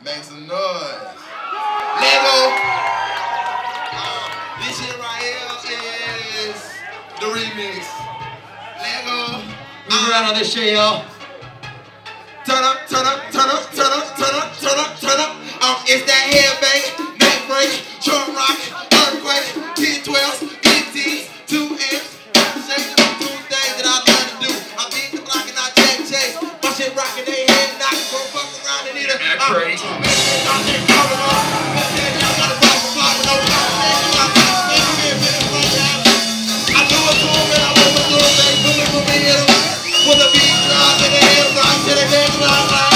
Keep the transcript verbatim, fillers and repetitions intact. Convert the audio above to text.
Make some noise. Lego. Uh, this shit right here is the remix. Lego. Move around on this shit, y'all. Turn up, turn up, turn up, turn up, turn up, turn up, turn up. Um, it's that headbang, neck break, short rock, earthquake, T twelves, E Ts, two amps, shake two things that I love to do. I beat the block and I check chase. My shit rockin', they head knockin', go fuck around and eat a. Yeah, crazy. With a beat drop and a head rock to the next rock.